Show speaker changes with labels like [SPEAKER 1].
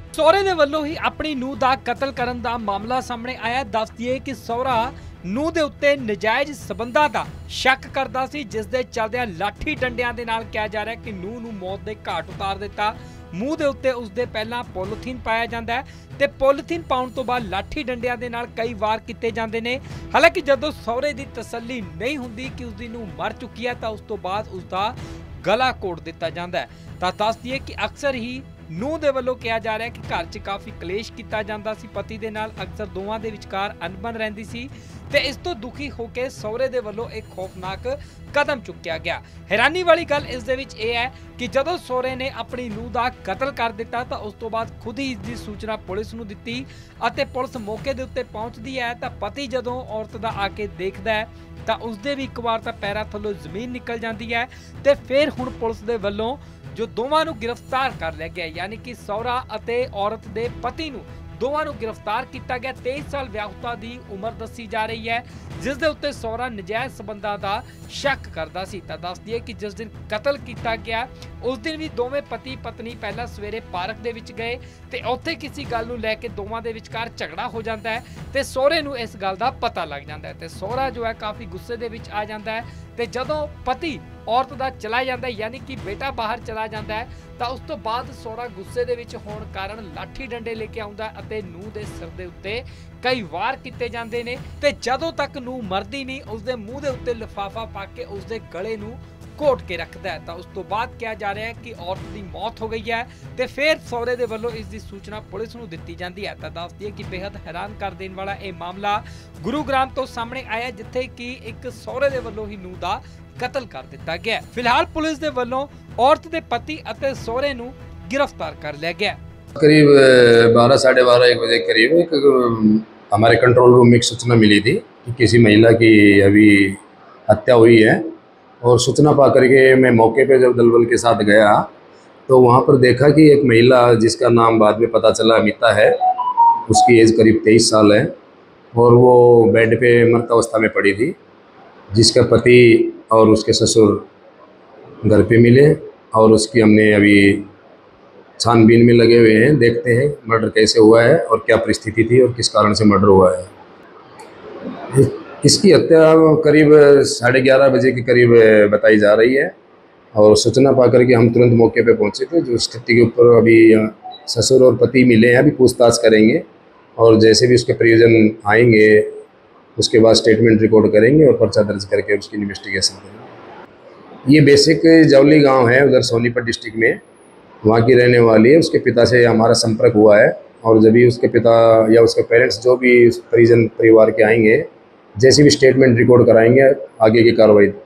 [SPEAKER 1] ਸਹੁਰੇ ਦੇ ਵੱਲੋਂ ਹੀ ਆਪਣੀ ਨੂੰਹ ਦਾ ਕਤਲ ਕਰਨ ਦਾ ਮਾਮਲਾ ਸਾਹਮਣੇ ਆਇਆ। ਦੱਸ ਦਈਏ ਕਿ ਸਹੁਰਾ ਨੂੰਹ ਦੇ ਉੱਤੇ ਨਜਾਇਜ਼ ਸਬੰਧਾਂ ਦਾ ਸ਼ੱਕ ਕਰਦਾ ਸੀ, ਜਿਸ ਦੇ ਚੱਲਦਿਆਂ ਲਾਠੀ ਡੰਡਿਆਂ ਦੇ ਨਾਲ ਕਿਹਾ ਜਾ ਰਿਹਾ ਕਿ ਨੂੰਹ ਨੂੰ ਮੌਤ ਦੇ ਘਾਟ ਉਤਾਰ ਦਿੱਤਾ। ਮੂੰਹ ਦੇ ਉੱਤੇ ਉਸਦੇ ਪਹਿਲਾਂ ਪੋਲੀਥੀਨ ਪਾਇਆ ਜਾਂਦਾ ਹੈ ਤੇ ਪੋਲੀਥੀਨ ਪਾਉਣ ਤੋਂ ਬਾਅਦ ਲਾਠੀ ਡੰਡਿਆਂ ਦੇ ਨਾਲ ਕਈ ਵਾਰ ਕੀਤੇ ਜਾਂਦੇ ਨੇ। ਹਾਲਾਂਕਿ ਜਦੋਂ ਸਹੁਰੇ ਦੀ ਤਸੱਲੀ ਨਹੀਂ ਹੁੰਦੀ ਕਿ ਉਸਦੀ ਨੂੰਹ ਮਰ ਚੁੱਕੀ ਹੈ ਤਾਂ ਉਸ ਤੋਂ ਬਾਅਦ ਉਸਦਾ ਗਲਾ ਘੋਟ ਦਿੱਤਾ ਜਾਂਦਾ ਹੈ। ਤਾਂ ਦੱਸ ਦਈਏ ਕਿ ਅਕਸਰ ਹੀ ਨੂੰਹ ਦੇ ਵੱਲੋਂ ਕਿਹਾ ਜਾ ਰਿਹਾ ਕਿ ਘਰ 'ਚ ਕਾਫੀ ਕਲੇਸ਼ ਕੀਤਾ ਜਾਂਦਾ ਸੀ ਪਤੀ ਦੇ ਨਾਲ, ਅਕਸਰ ਦੋਵਾਂ ਦੇ ਵਿਚਕਾਰ ਅਣਬਣ ਰਹਿੰਦੀ ਸੀ ਤੇ ਇਸ ਤੋਂ ਦੁਖੀ ਹੋ ਕੇ ਸਹੁਰੇ ਦੇ ਵੱਲੋਂ ਇੱਕ ਖੌਫਨਾਕ ਕਦਮ ਚੁੱਕਿਆ ਗਿਆ। ਹੈਰਾਨੀ ਵਾਲੀ ਗੱਲ ਇਸ ਦੇ ਵਿੱਚ ਇਹ ਹੈ ਕਿ ਜਦੋਂ ਸਹੁਰੇ ਨੇ ਆਪਣੀ ਨੂੰਹ ਦਾ ਕਤਲ ਕਰ ਦਿੱਤਾ ਤਾਂ ਉਸ ਤੋਂ ਬਾਅਦ ਖੁਦ ਹੀ ਇਸ ਦੀ ਸੂਚਨਾ ਪੁਲਿਸ ਨੂੰ ਦਿੱਤੀ ਅਤੇ ਪੁਲਿਸ ਮੌਕੇ ਦੇ ਉੱਤੇ ਪਹੁੰਚਦੀ ਹੈ ਤਾਂ ਪਤੀ ਜਦੋਂ ਔਰਤ ਦਾ ਆ ਕੇ ਦੇਖਦਾ ਹੈ ਤਾਂ ਉਸਦੇ ਵੀ ਇੱਕ ਵਾਰ ਤਾਂ ਪੈਰਾਂ ਥੱਲੋਂ ਜ਼ਮੀਨ ਨਿਕਲ ਜਾਂਦੀ ਹੈ ਤੇ ਫਿਰ ਹੁਣ ਪੁਲਿਸ ਦੇ ਵੱਲੋਂ ਜੋ ਦੋਵਾਂ ਨੂੰ ਗ੍ਰਿਫਤਾਰ ਕਰ ਲਿਆ ਗਿਆ, ਯਾਨੀ ਕਿ ਸਹੁਰਾ ਅਤੇ ਔਰਤ ਦੇ ਪਤੀ ਨੂੰ ਦੋਵਾਂ ਨੂੰ ਗ੍ਰਿਫਤਾਰ ਕੀਤਾ ਗਿਆ। 23 ਸਾਲ ਵਿਆਹੁਤਾ ਦੀ ਉਮਰ ਦੱਸੀ ਜਾ ਰਹੀ ਹੈ, ਜਿਸ ਦੇ ਉੱਤੇ ਸਹੁਰਾ ਨਜਾਇਜ਼ ਸਬੰਧਾਂ ਦਾ ਸ਼ੱਕ ਕਰਦਾ ਸੀ। ਤਾਂ ਦੱਸ ਦਈਏ ਕਿ ਜਿਸ ਦਿਨ ਕਤਲ ਕੀਤਾ ਗਿਆ ਉਸ ਦਿਨ ਵੀ ਦੋਵੇਂ ਪਤੀ ਪਤਨੀ ਪਹਿਲਾਂ ਸਵੇਰੇ ਪਾਰਕ ਦੇ ਵਿੱਚ ਗਏ ਤੇ ਉੱਥੇ ਕਿਸੇ ਗੱਲ ਨੂੰ ਲੈ ਕੇ ਦੋਵਾਂ ਦੇ ਵਿਚਕਾਰ ਝਗੜਾ ਹੋ ਜਾਂਦਾ ਹੈ ਤੇ ਸਹੁਰੇ ਨੂੰ ਇਸ ਗੱਲ ਦਾ ਪਤਾ ਲੱਗ ਜਾਂਦਾ ਹੈ ਤੇ ਸਹੁਰਾ ਜੋ ਹੈ ਕਾਫੀ ਗੁੱਸੇ ਦੇ ਵਿੱਚ ਆ ਜਾਂਦਾ ਹੈ ਤੇ ਜਦੋਂ ਪਤੀ ਔਰਤ ਦਾ ਚਲਾ ਜਾਂਦਾ ਹੈ, ਯਾਨੀ ਕਿ ਬੇਟਾ ਬਾਹਰ ਚਲਾ ਜਾਂਦਾ ਹੈ, ਤਾਂ ਉਸ ਤੋਂ ਬਾਅਦ ਸਹੁਰਾ ਗੁੱਸੇ ਦੇ ਵਿੱਚ ਹੋਣ ਕਾਰਨ ਲਾਠੀ ਡੰਡੇ ਲੈ ਕੇ ਆਉਂਦਾ ਅਤੇ ਨੂੰਹ ਦੇ ਸਿਰ ਦੇ ਉੱਤੇ ਕਈ ਵਾਰ ਕੀਤੇ ਜਾਂਦੇ ਨੇ ਤੇ ਜਦੋਂ ਤੱਕ ਨੂੰਹ ਮਰਦੀ ਨਹੀਂ ਉਸਦੇ ਮੂੰਹ ਦੇ ਉੱਤੇ ਲਿਫਾਫਾ ਪਾ ਕੇ ਉਸਦੇ ਗਲੇ ਨੂੰ ਘੋਟ ਕੇ ਰੱਖਦਾ ਹੈ। ਤਾਂ ਉਸ ਤੋਂ ਬਾਅਦ ਕਿਹਾ ਜਾ ਰਿਹਾ ਹੈ ਕਿ ਔਰਤ ਦੀ ਮੌਤ ਹੋ ਗਈ ਹੈ ਤੇ ਫਿਰ ਸਹੁਰੇ ਦੇ ਵੱਲੋਂ ਇਸ ਦੀ ਸੂਚਨਾ ਪੁਲਿਸ ਨੂੰ ਦਿੱਤੀ ਜਾਂਦੀ ਹੈ। ਤਾਂ ਦੱਸ ਦਈਏ ਕਿ ਬੇहद ਹੈਰਾਨ ਕਰ ਦੇਣ ਵਾਲਾ ਇਹ ਮਾਮਲਾ ਗੁਰੂਗ੍ਰਾਮ ਤੋਂ ਸਾਹਮਣੇ ਆਇਆ, ਜਿੱਥੇ ਕਿ ਇੱਕ ਸਹੁਰੇ ਦੇ ਵੱਲੋਂ ਹੀ ਨੂੰਹ ਦਾ ਕਤਲ ਕਰ ਦਿੱਤਾ ਗਿਆ। ਫਿਲਹਾਲ ਪੁਲਿਸ ਦੇ ਵੱਲੋਂ औरत के पति और सोहरे नूं गिरफ्तार कर लिया गया।
[SPEAKER 2] करीब 12 साढ़े 12 एक बजे करीब एक हमारे कंट्रोल रूम में एक सूचना मिली थी कि किसी महिला की अभी हत्या हुई है और सूचना पा करके मैं मौके पे जब दलबल के साथ गया तो वहाँ पर देखा कि एक महिला जिसका नाम बाद में पता चला अमिता है, उसकी एज करीब 23 साल है और वो बेड पे मृत अवस्था में पड़ी थी, जिसका पति और उसके ससुर घर पे मिले और उसकी हमने अभी छानबीन में लगे हुए हैं, देखते हैं मर्डर कैसे हुआ है और क्या परिस्थिति थी और किस कारण से मर्डर हुआ है। इसकी हत्या करीब 11:30 बजे के करीब बताई जा रही है और सूचना पा करके हम तुरंत मौके पे पहुंचे थे। जो स्थिति के ऊपर अभी ससुर और पति मिले हैं, अभी पूछताछ करेंगे और जैसे भी उसके परिजन आएंगे उसके बाद स्टेटमेंट रिकॉर्ड करेंगे और पर्चा दर्ज करके उसकी इन्वेस्टिगेशन करेंगे। ये बेसिक जवली गांव है उधर सोनीपत डिस्ट्रिक्ट में, वहाँ की रहने वाली है। उसके पिता से हमारा संपर्क हुआ है और जब भी उसके पिता या उसके पेरेंट्स जो भी परिजन परिवार के आएंगे, जैसे भी स्टेटमेंट रिकॉर्ड कराएंगे आगे की कार्रवाई